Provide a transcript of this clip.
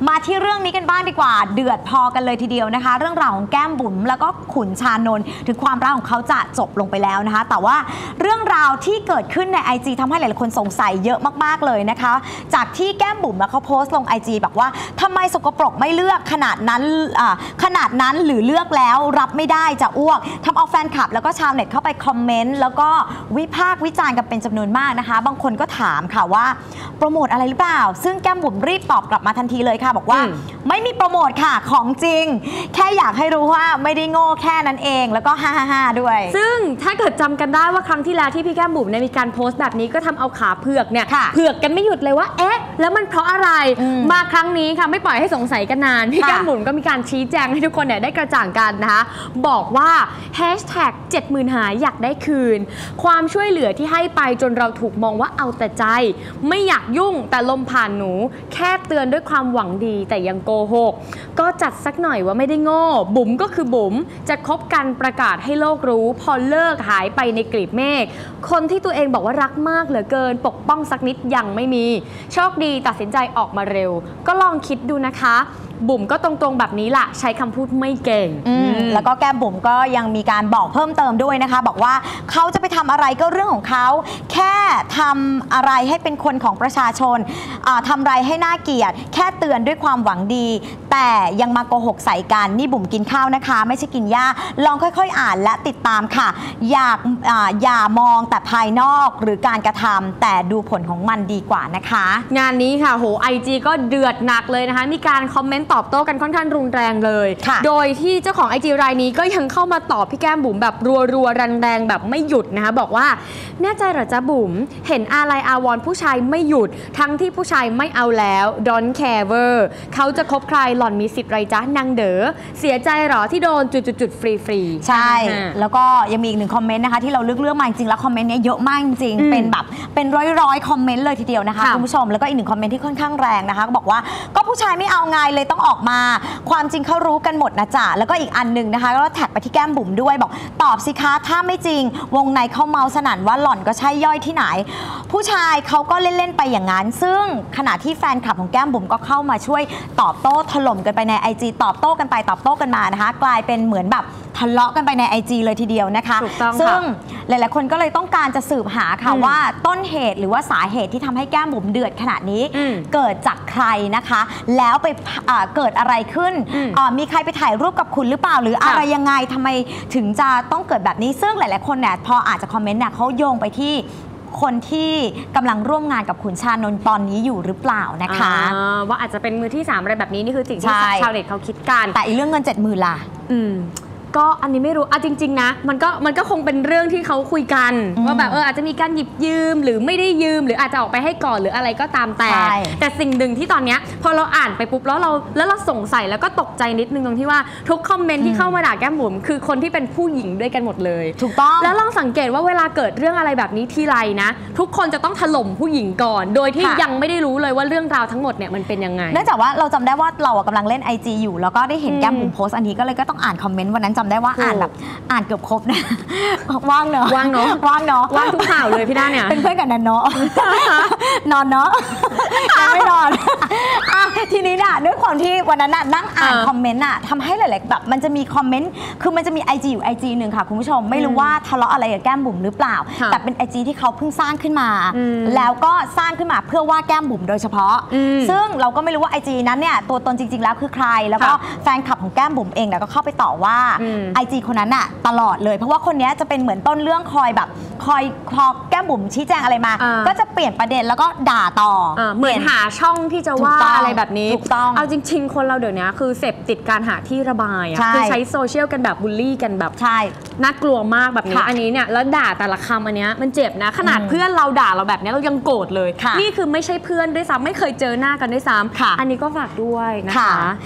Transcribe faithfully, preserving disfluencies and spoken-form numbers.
มาที่เรื่องนี้กันบ้างดีกว่าเดือดพอกันเลยทีเดียวนะคะเรื่องราวของแก้มบุ๋มแล้วก็ขุนชานนท์ถึงความรักของเขาจะจบลงไปแล้วนะคะแต่ว่าเรื่องราวที่เกิดขึ้นใน ไอ จี ทำให้หลายๆคนสงสัยเยอะมากๆเลยนะคะจากที่แก้มบุ๋มเขาโพสต์ลง ไอ จี บอกว่าทำไมสกปรกไม่เลือกขนาดนั้นขนาดนั้นหรือเลือกแล้วรับไม่ได้จะอ้วกทำเอาแฟนคลับแล้วก็ชาวเน็ตเข้าไปคอมเมนต์แล้วก็วิพากษ์วิจารณ์กันเป็นจำนวนมากนะคะบางคนก็ถามค่ะว่าโปรโมทอะไรหรือเปล่าซึ่งแก้มบุ๋มรีบตอบกลับมาทันทีเลยค่ะบอกว่าไม่มีโปรโมทค่ะของจริงแค่อยากให้รู้ว่าไม่ได้โง่แค่นั้นเองแล้วก็ฮ่าฮ่าด้วยซึ่งถ้าเกิดจำกันได้ว่าครั้งที่แล้วที่พี่แก้มบุ๋มเนี่ยมีการโพสต์แบบนี้ก็ทำเอาขาเผือกเนี่ยเผือกกันไม่หยุดเลยว่าเอ๊ะแล้วมันเพราะอะไรมาครั้งนี้ค่ะไม่ปล่อยให้สงสัยกันนานพี่แก้มบุ๋มก็มีการชี้แจงให้ทุกคนเนี่ยได้กระจ่างกันนะคะบอกว่าแฮชแท็กเจ็ดหมื่นหายอยากได้คืนความช่วยเหลือที่ให้ไปจนเราถูกมองว่าเอาแต่ใจไม่อยากยุ่งแต่ลมผ่านหนูแค่เตือนด้วยความหวังดีแต่ยังโกหกก็จัดสักหน่อยว่าไม่ได้โง่บุ๋มก็คือบุ๋มจะคบกันประกาศให้โลกรู้พอเลิกหายไปในกลีบเมฆคนที่ตัวเองบอกว่ารักมากเหลือเกินปกป้องสักนิดยังไม่มีโชคดีตัดสินใจออกมาเร็วก็ลองคิดดูนะคะบุ๋มก็ตรงๆแบบนี้ล่ะใช้คำพูดไม่เก่งแล้วก็แก้มบุ๋มก็ยังมีการบอกเพิ่มเติมด้วยนะคะบอกว่าเขาจะไปทำอะไรก็เรื่องของเขาแค่ทำอะไรให้เป็นคนของประชาชนทำอะไรให้น่าเกลียดแค่เตือนด้วยความหวังดีแต่ยังมาโกหกใส่กันนี่บุ๋มกินข้าวนะคะไม่ใช่กินหญ้าลองค่อยๆอ่านและติดตามค่ะอยากอย่ามองแต่ภายนอกหรือการกระทำแต่ดูผลของมันดีกว่านะคะงานนี้ค่ะโห ไอ จี ก็เดือดหนักเลยนะคะมีการคอมเมนต์ตอบโต้กันค่อนข้างรุนแรงเลยโดยที่เจ้าของ ไอ จี รายนี้ก็ยังเข้ามาตอบพี่แก้มบุ๋มแบบรัวๆแรงๆแบบไม่หยุดนะคะบอกว่าแน่ใจเหรอจ๊ะบุ๋มเห็นอาลัยอาวรณ์ผู้ชายไม่หยุดทั้งที่ผู้ชายไม่เอาแล้ว don't care เขาจะคบใครหล่อนมีสิทธิ์ไรจ๊ะนางเด๋อเสียใจเหรอที่โดนจุดๆๆฟรีๆใช่แล้วก็ยังมีอีกหนึ่งคอมเมนต์นะคะที่เราเลือกเลือกมาจริงๆแล้วคอมเมนต์นี้เยอะมากจริงๆเป็นแบบเป็นร้อยๆคอมเมนต์เลยทีเดียวนะคะคุณผู้ชมแล้วก็อีกหนึ่งคอมเมนต์ที่ค่อนข้างแรงนะคะก็บอกว่าก็ผู้ชายไม่เอาไงเลยต้องออกมาความจริงเขารู้กันหมดนะจ๊ะแล้วก็อีกอันหนึ่งนะคะก็แท็กไปที่แก้มบุ๋มด้วยบอกตอบสิคะถ้าไม่จริงวงในเขาเมาสนั่นว่าหล่อนก็ใช่ย่อยที่ไหนผู้ชายเขาก็เล่นๆไปอย่างนั้นซึ่งขณะที่แฟนคลับของแก้มบุ๋มก็เข้ามาช่วยตอบโต้ถล่มกันไปใน ไอ จี ตอบโต้กันไปตอบโต้กันมานะคะกลายเป็นเหมือนแบบทะเลาะกันไปใน ไอ จี เลยทีเดียวนะคะซึ่งหลายๆคนก็เลยต้องการจะสืบหาค่ะว่าต้นเหตุหรือว่าสาเหตุที่ทำให้แก้มบุ๋มเดือดขนาดนี้เกิดจากใครนะคะแล้วไปเกิดอะไรขึ้นมีใครไปถ่ายรูปกับคุณหรือเปล่าหรืออะไรยังไงทำไมถึงจะต้องเกิดแบบนี้ซึ่งหลายๆคนเนี่ยพออาจจะคอมเมนต์เนี่ยเขาโยงไปที่คนที่กำลังร่วมงานกับขุนชานนท์ตอนนี้อยู่หรือเปล่านะคะว่าอาจจะเป็นมือที่สามอะไรแบบนี้นี่คือสิ่งที่ชาวเน็ตเขาคิดกันแต่อีกเรื่องเงินเจ็ดหมื่นล่ะก็อันนี้ไม่รู้อ่ะจริงๆนะมันก็มันก็คงเป็นเรื่องที่เขาคุยกันว่าแบบเอออาจจะมีการหยิบยืมหรือไม่ได้ยืมหรืออาจจะออกไปให้ก่อนหรืออะไรก็ตามแต่แต่สิ่งหนึ่งที่ตอนเนี้ยพอเราอ่านไปปุ๊บแล้วเราแล้วเราสงสัยแล้วก็ตกใจนิดนึงตรงที่ว่าทุกคอมเมนต์ที่เข้ามาด่าแก้มบุ๋มคือคนที่เป็นผู้หญิงด้วยกันหมดเลยถูกต้องแล้วลองสังเกตว่าเวลาเกิดเรื่องอะไรแบบนี้ทีไรนะทุกคนจะต้องถล่มผู้หญิงก่อนโดยที่ยังไม่ได้รู้เลยว่าเรื่องราวทั้งหมดเนี่ยมันเป็นยังไงเนื่องจากว่าเราจำได้ว่าเรากำลังเล่น ไอ จี อยู่แล้วก็ได้เห็นแก้มบุ๋มโพสต์อันนี้ก็เลยก็ต้องอ่านคอมเมนต์วันนั้นจำได้ว่าอ่านแบบอ่านเกือบครบนะว่างเนอะว่างเนาะว่างเนาะว่างทุกข่าวเลยพี่ด้าเนี่ยเป็นเพื่อนกันนันเนาะนอนเนาะไม่นอนทีนี้น่ะด้วยความที่วันนั้นน่ะนั่งอ่านคอมเมนต์น่ะทำให้หลายๆแบบมันจะมีคอมเมนต์คือมันจะมี ไอ จี อยู่ ไอ จี หนึ่งค่ะคุณผู้ชมไม่รู้ว่าทะเลาะอะไรกับแก้มบุ๋มหรือเปล่าแต่เป็น ไอ จี ที่เขาเพิ่งสร้างขึ้นมาแล้วก็สร้างขึ้นมาเพื่อว่าแก้มบุ๋มโดยเฉพาะซึ่งเราก็ไม่รู้ว่า ไอ จี นั้นเนี่ยตัวตนจริงๆแล้วคือใครแล้วก็แฟนคลับของแก้มบุ๋มเองเนี่ยก็เข้าไปต่อว่า ไอ จี คนนั้นน่ะตลอดเลยเพราะว่าคนนี้จะเป็นเหมือนต้นเรื่องคอยแบบคอยคอแก้มบุ๋มชี้แจงอะไรมาก็จะเปลี่ยนประเด็นแล้วก็ด่าต่อเหมือนหาช่องที่จะว่าอะไรแบบนี้ถูกต้องเอาจริงๆคนเราเดี๋ยวนี้คือเสพติดการหาที่ระบายคือใช้โซเชียลกันแบบบูลลี่กันแบบใช่น่ากลัวมากแบบนี้อันนี้เนี่ยแล้วด่าแต่ละคำอันนี้มันเจ็บนะขนาดเพื่อนเราด่าเราแบบนี้เรายังโกรธเลยนี่คือไม่ใช่เพื่อนด้วยซ้ำไม่เคยเจอหน้ากันด้วยซ้ำอันนี้ก็ฝากด้วยนะคะ